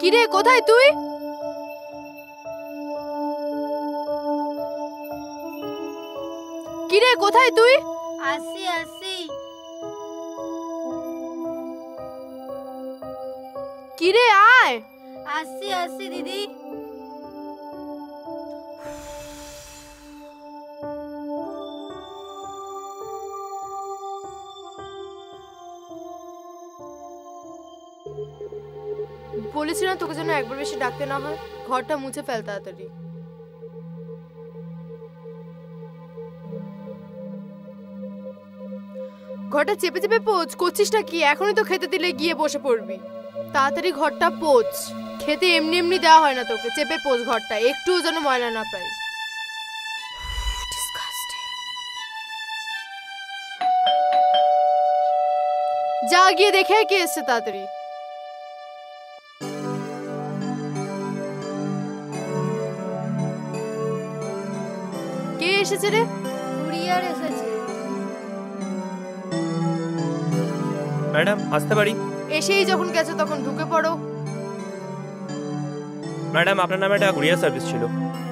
কিরে কোথায় তুই? কিরে কোথায় তুই? আসি আসি। কিরে আয়। আসি আসি দিদি। বলেছি না তোকে যেন একবার বেশি ডাকতে না হয়। ঘরটা মুছে ফেল তাড়াতাড়ি। ঘরটা চেপে চেপে পোছ। করছিসটা কি? এখনই তো খেতে দিলে গিয়ে বসে পড়বি। তাড়াতাড়ি ঘরটা পোছ। খেতে এমনি এমনি দেওয়া হয় না তোকে। চেপে পোছ ঘরটা, একটুও যেন ময়লা না পাই। যা গিয়ে দেখে কে এসছে তাড়াতাড়ি। কে এসেছে রে? কুরিয়ার এসেছে। ম্যাডাম আসতে পারি? এসেই যখন গেছে তখন ঢুকে পড়ো। ম্যাডাম আপনার নামে একটা কুরিয়ার সার্ভিস ছিল।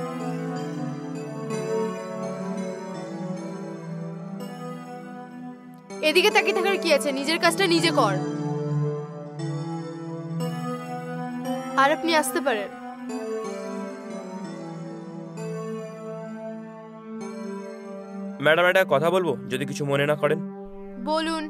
এদিকে তাকিয়ে থাকার কি আছে? নিজের কাজটা নিজে কর। আর আপনি আসতে পারেন। ম্যাডাম একটা কথা বলবো, যদি কিছু মনে না করেন। বলুন।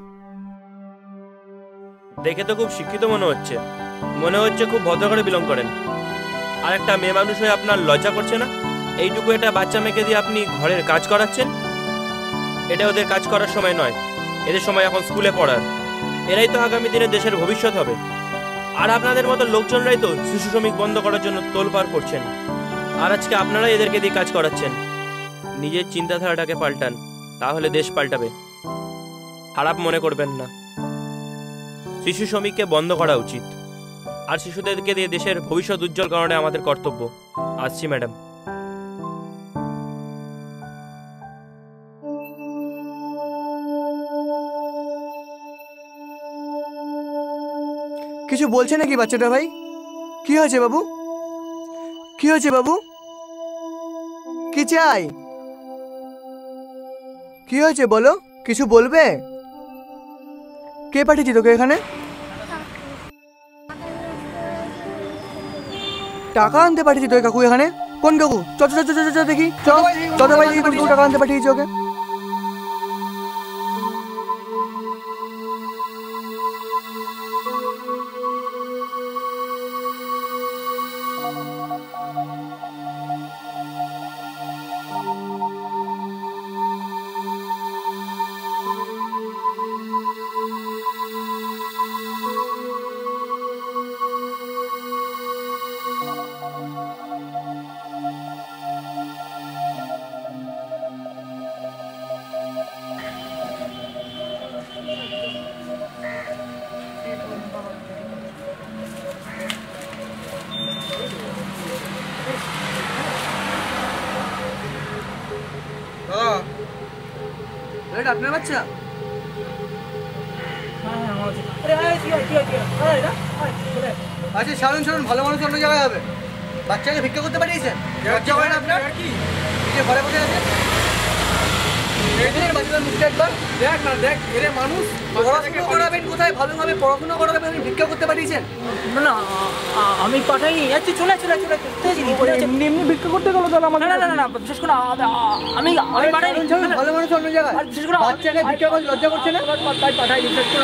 দেখে তো খুব শিক্ষিত মনে হচ্ছে। খুব ভদ্র করে বিলং করেন। আর একটা মেয়ে মানুষ হয়ে আপনার লজ্জা করছে না? এইটুকু একটা বাচ্চা মেয়েকে দিয়ে আপনি ঘরের কাজ করাচ্ছেন। এটা ওদের কাজ করার সময় নয়, এদের সময় এখন স্কুলে পড়ার। এরাই তো আগামী দিনে দেশের ভবিষ্যৎ হবে। আর আপনাদের মতো লোকজনরাই তো শিশু শ্রমিক বন্ধ করার জন্য তোলপাড় করছেন। আর আজকে আপনারাই এদেরকে দিয়ে কাজ করাচ্ছেন। নিজের চিন্তাধারাটাকে পাল্টান, তাহলে দেশ পাল্টাবে। খারাপ মনে করবেন না। শিশু শ্রমিককে বন্ধ করা উচিত। আর শিশুদেরকে দিয়ে দেশের ভবিষ্যৎ উজ্জ্বল করানো আমাদের কর্তব্য। আসছি ম্যাডাম। কিছু বলছে নাকি বাচ্চাটা ভাই? কি হয়েছে বাবু? কি হয়েছে বাবু? কি চাই? কি হয়েছে বলো? কিছু বলবে? কে পাঠিয়েছি তোকে এখানে? টাকা আনতে পাঠিয়েছি তোকে কাকু এখানে? কোন কাকু? চ চ চ চ চ দেখি। চ চ ভাই দেখি কোন টাকা আনতে পাঠিয়েছি ওকে। আপনার বাচ্চা? আচ্ছা ছাড়ুন ছাড়ুন, ভালো মানুষ অন্য জায়গায় হবে। বাচ্চাকে ভিক্ষা করতে পাঠিয়েছেন? লজ্জা করেন আপনার? নিজে ঘরে বসে আছে। বাচ্চাদের মুখটা একবার দেখ না, দেখ এরে মানুষ। পড়াশোনা করাবেন কোথায়? ভালোভাবে পড়াশোনা করাবেন, আপনি ভিক্ষা করতে পাঠিয়েছেন? না না, আমি পাঠাইনি। যাচ্ছি, চলে চলে চলে এমনি এমনি ভিক্ষা করতে গেলো তাহলে আমাদের। না না না, বিশেষ করে আমি পাঠাইনি। ভালো মানুষ অন্য জায়গায়, বিশেষ করে বাচ্চাকে ভিক্ষা করতে লজ্জা করছে না? তাই পাঠাইনি। বিশেষ করে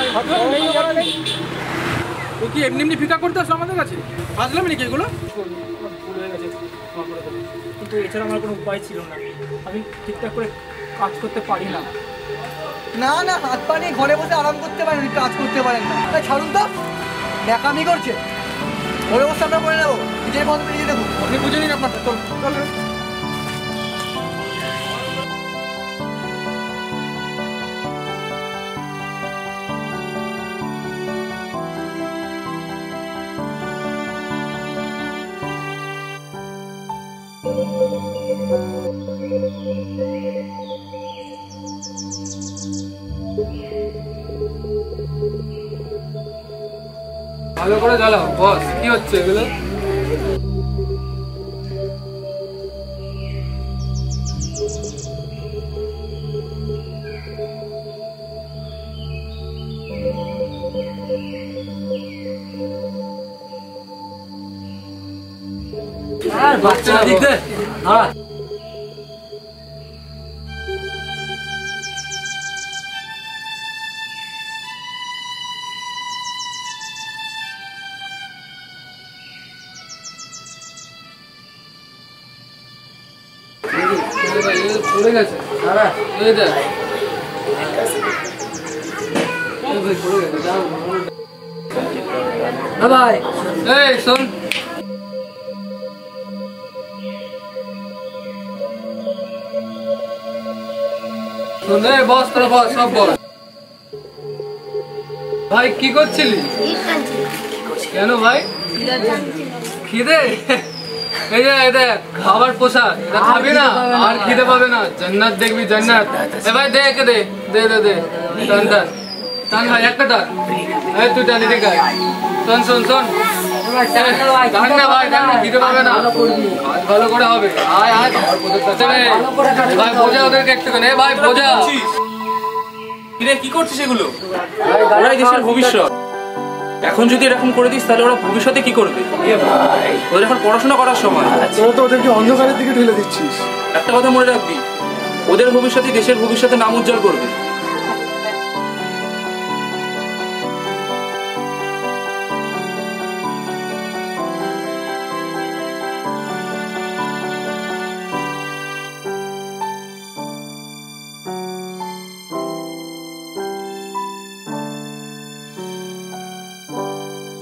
ও কি এমনি এমনি ভিক্ষা করতে আসলো আমাদের কাছে? আসলাম নাকি এগুলো? ভুল হয়ে গেছে, কিন্তু এছাড়া আমার কোনো উপায় ছিল না। আমি ঠিকঠাক করে কাজ করতে পারি না। না না, হাত পা নিয়ে ঘরে বসে আরাম করতে পারেন, কাজ করতে পারেন না। তাই ছাড়ুন তো, ন্যাকামি করছে। ওর অবস্থা আমরা করে নেবো, নিজের মতো নিজে দেখুন। আপনি বুঝে নিন আপনারটা। চল চল। ভালো করে জ্বালাও বস। কি হচ্ছে এগুলো? বাচ্চা দিক দে। হ্যাঁ পড়ে গেছে। এই দেখ পড়ে গেছে। ভাই এই শোন, শোন এই বস, তোরা বস, সব বস। ভাই কি করছিলি? কেন ভাই? খিদে? এই যে এ দেখ খাবার পোশাক, এটা খাবি না আর খিদে পাবে না, জান্নাত দেখবি জান্নাত। এ ভাই দে একে দে দে দে দে টান টান টান ভাই, একটা টান। এই তুই টান এদিকে আয়। শোন শোন শোন, টান না ভাই, টান না, খিদে পাবে না, কাজ ভালো করে হবে। আয় আয় খাবার পোশাক কাছে ভাই, বোঝা ওদেরকে একটুখানি। এ ভাই বোঝা। কিরে কি করছিস এগুলো? ওরাই দেশের ভবিষ্যৎ। এখন যদি এরকম করে দিস তাহলে ওরা ভবিষ্যতে কি করবে? ওদের এখন পড়াশোনা করার সময়। তোরা তো ওদেরকে অন্ধকারের দিকে ঠেলে দিচ্ছিস। একটা কথা মনে রাখবি, ওদের ভবিষ্যতে দেশের ভবিষ্যতে নাম উজ্জ্বল করবে।